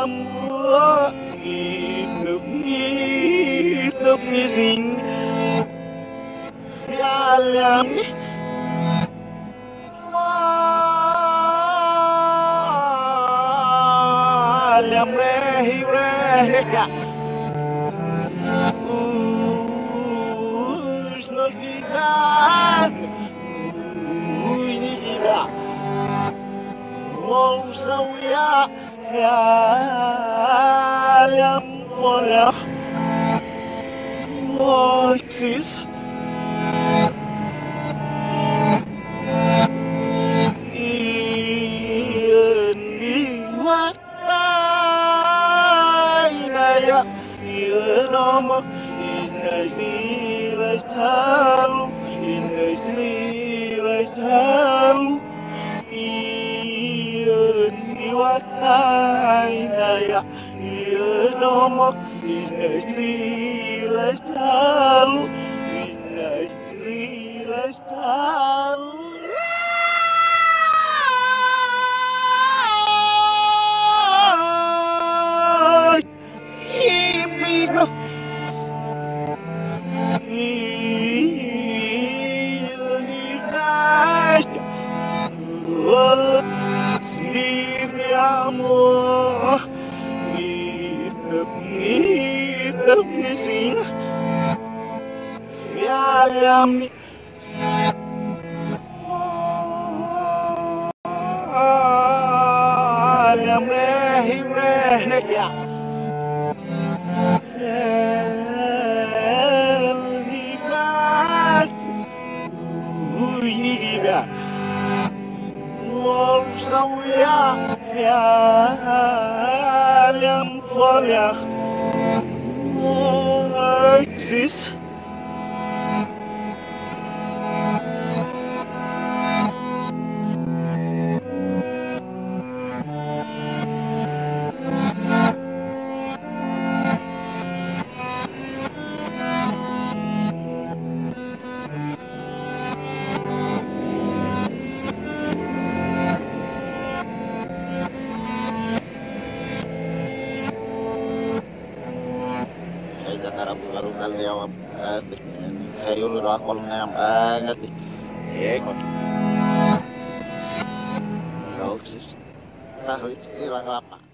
mưa ngực như dính ya làm làm re ya Snodidad Uynida Mawsawiya Ya Lam Fola Moisis Ini Watai Naya Nama Inajli Tahu Inajli Tahu Ini Watai Naya Nama Inajli Tahu Inajli Tahu Amor, hidup di sini, ya kami, alam reh ya, libat, uyiga, Mawsawiya. Ya Lam Fola Moisis Karungan yang ayo lu rakol ngam banget kon kau sih tahu ilang apa